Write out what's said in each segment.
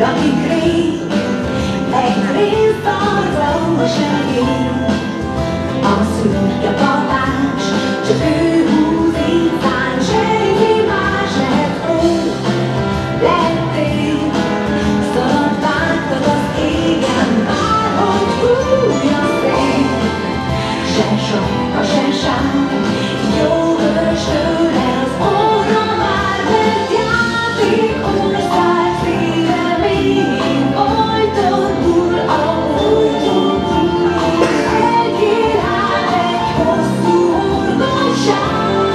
akik rég egy résztartalma segít. A szürke papás, csak ő húz infán, senki más lehet hó. Lettél, szabad vágtad az égen, bárhogy fúj a szél. Se sapka, se sár, jó vörös tőle az orra már, mert játék ország szíve végén folyton hull a folyton túl. Egyél át egy hosszú horgosság.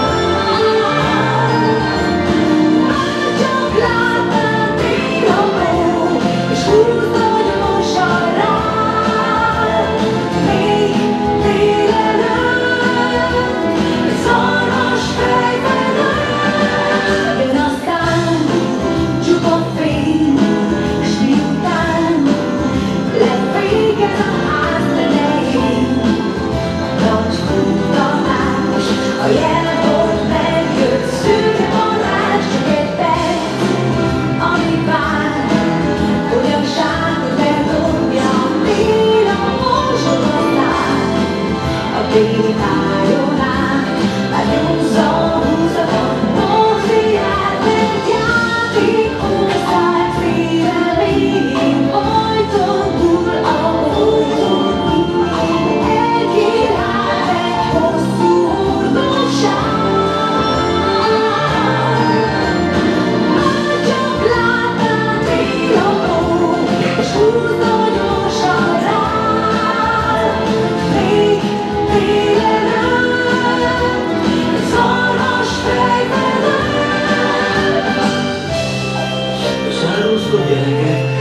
Már csak látnám tényleg, és húzd a gyorsan rád. Még szarvas fejben jön aztán csupa fény, s miután lefékez a ház tetején. Nagy futtatás, a jelbort megjött, szürke varázs, csak egy perc, amit vár, hogy a ságot bedobja, tél a mosogatát. A téli tájon át, már nyúzza a Norziát, mert játék ország szíve végén folyton hull a folyton túl. Egyél át egy hosszú horgosság. Már csak látnál tényleg, és húzd a gyorsan rád. Még szarvas fejben Sárúszó gyerekek